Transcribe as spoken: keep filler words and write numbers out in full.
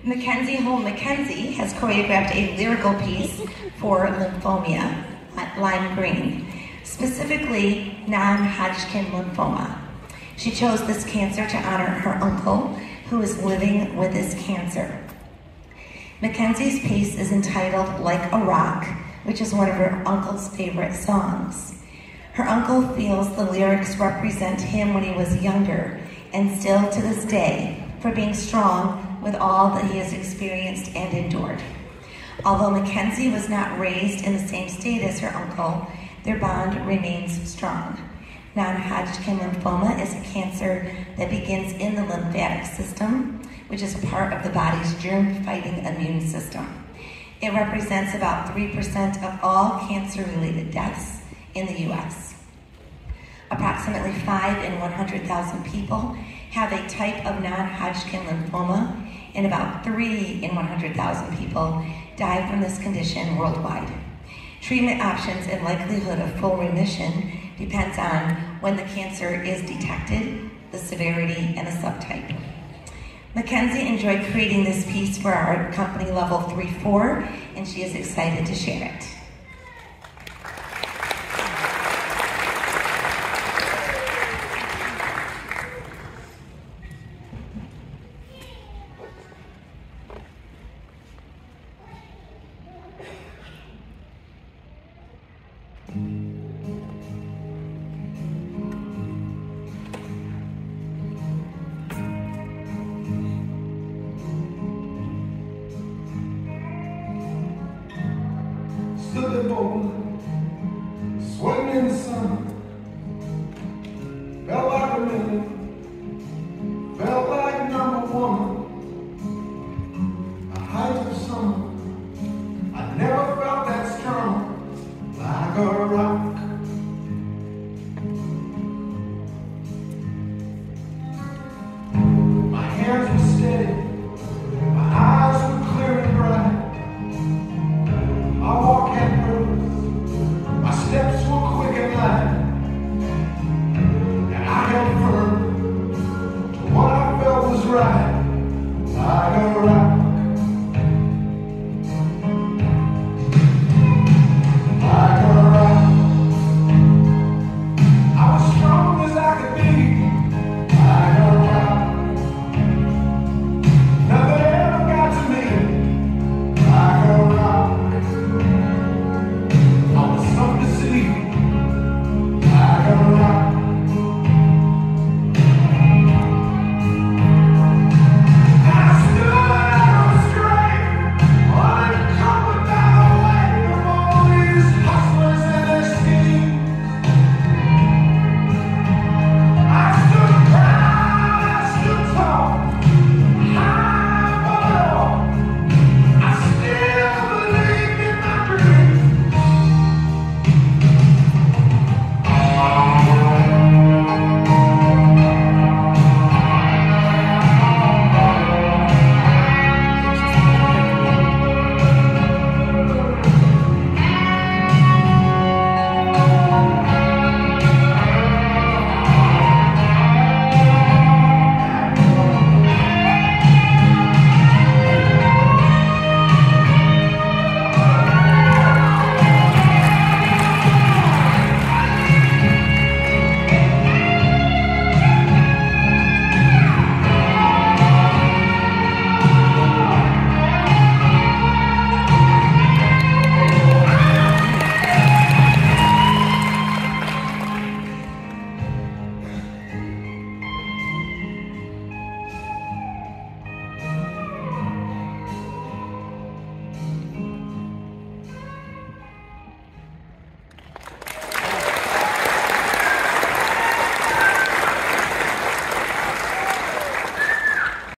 Mackenzie Holm Mackenzie has choreographed a lyrical piece for lymphomia, Lime Green, specifically non-Hodgkin lymphoma. She chose this cancer to honor her uncle, who is living with this cancer. Mackenzie's piece is entitled Like a Rock, which is one of her uncle's favorite songs. Her uncle feels the lyrics represent him when he was younger, and still to this day, for being strong with all that he has experienced and endured. Although Mackenzie was not raised in the same state as her uncle, their bond remains strong. Non-Hodgkin lymphoma is a cancer that begins in the lymphatic system, which is a part of the body's germ-fighting immune system. It represents about three percent of all cancer-related deaths in the U S. Approximately five in one hundred thousand people have a type of non-Hodgkin lymphoma, and about three in one hundred thousand people die from this condition worldwide. Treatment options and likelihood of full remission depends on when the cancer is detected, the severity, and the subtype. Mackenzie enjoyed creating this piece for our company level three four, and she is excited to share it. Stood there bold, sweating in the sun. Felt like a minute, felt like number one. A height of summer.